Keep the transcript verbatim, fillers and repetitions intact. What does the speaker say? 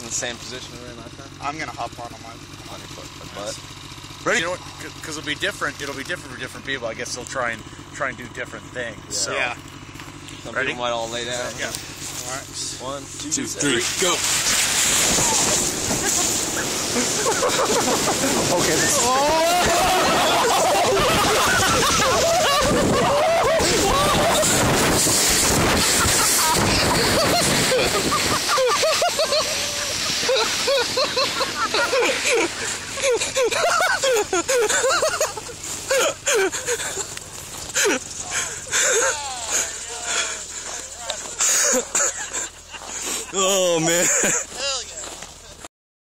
in the same position we're in last time? I'm gonna hop on on my on your foot, my butt. Ready? You know what? Because it'll be different. It'll be different for different people. I guess they'll try and try and do different things. Yeah. So. Yeah. Some Ready? people might all lay down. Yeah. All right. One, two, Two, three, three, go. Okay. This